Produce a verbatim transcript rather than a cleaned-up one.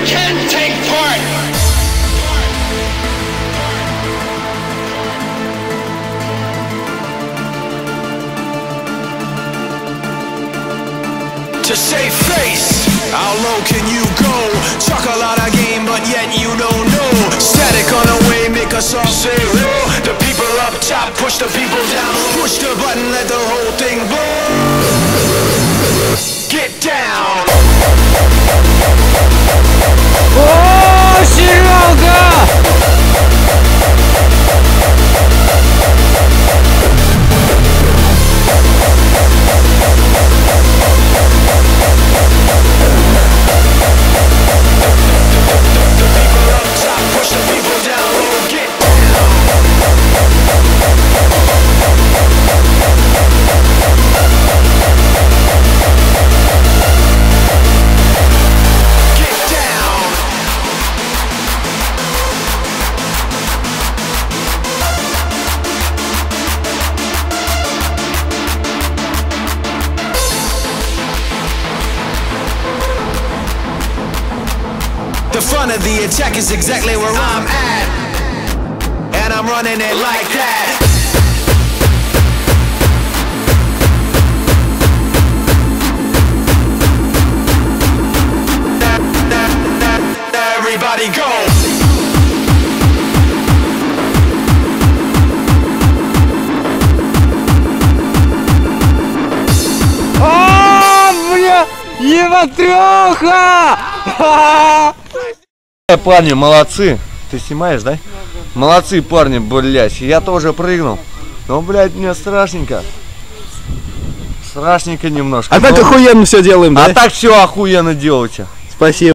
can take part. To save face, how low can you go? Talk a lot of game, but yet you don't know. Static on the way, make us all say low. The people up top, push the people down. Push the button, let the whole thing blow. Get down. О, Серега! The front of the attack is exactly where I'm at, and I'm running it like that. Everybody go. О, бля! Ебатрёха! Парни, молодцы. Ты снимаешь, да? Молодцы, парни, блядь. Я тоже прыгнул. Но, блядь, мне страшненько. Страшненько немножко. А но... так охуенно все делаем, да? А так все охуенно делаете. Спасибо.